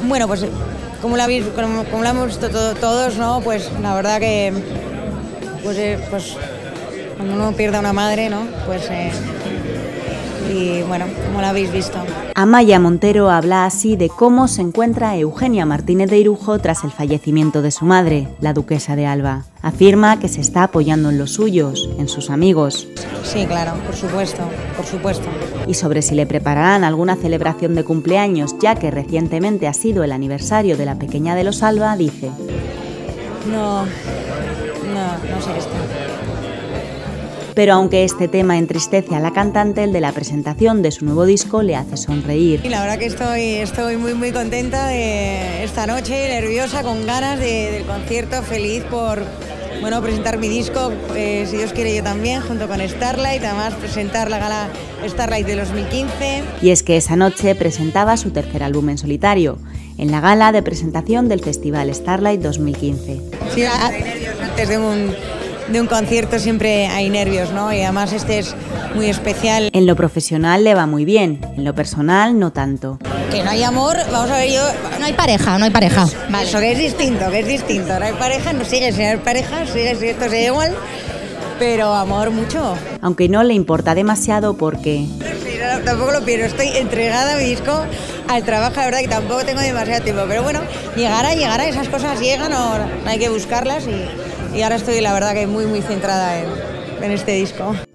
Bueno, pues como lo hemos visto todos, ¿no? Pues la verdad que pues cuando uno pierde a una madre, ¿no? Pues y bueno, como lo habéis visto. Amaia Montero habla así de cómo se encuentra Eugenia Martínez de Irujo tras el fallecimiento de su madre, la duquesa de Alba. Afirma que se está apoyando en los suyos, en sus amigos. Sí, claro, por supuesto, por supuesto. Y sobre si le prepararán alguna celebración de cumpleaños, ya que recientemente ha sido el aniversario de la pequeña de los Alba, dice: No sé qué está. Pero aunque este tema entristece a la cantante, el de la presentación de su nuevo disco le hace sonreír. Y la verdad que estoy muy contenta de esta noche, nerviosa, con ganas del concierto, feliz por presentar mi disco, si Dios quiere yo también, junto con Starlight, además presentar la gala Starlight de 2015. Y es que esa noche presentaba su tercer álbum en solitario, en la gala de presentación del Festival Starlight 2015. Sí, hay nervios antes de un concierto, siempre hay nervios, ¿no? Y además este es muy especial. En lo profesional le va muy bien, en lo personal no tanto. Que no hay amor, vamos a ver, no hay pareja. Vale. Eso que es distinto, no hay pareja, no sigue sin haber pareja, esto sigue igual, pero amor mucho. Aunque no le importa demasiado porque... Sí, no, tampoco lo pierdo, estoy entregada a mi disco, al trabajo, la verdad que tampoco tengo demasiado tiempo, pero bueno, llegará, esas cosas llegan, no hay que buscarlas y ahora estoy la verdad que muy centrada en este disco.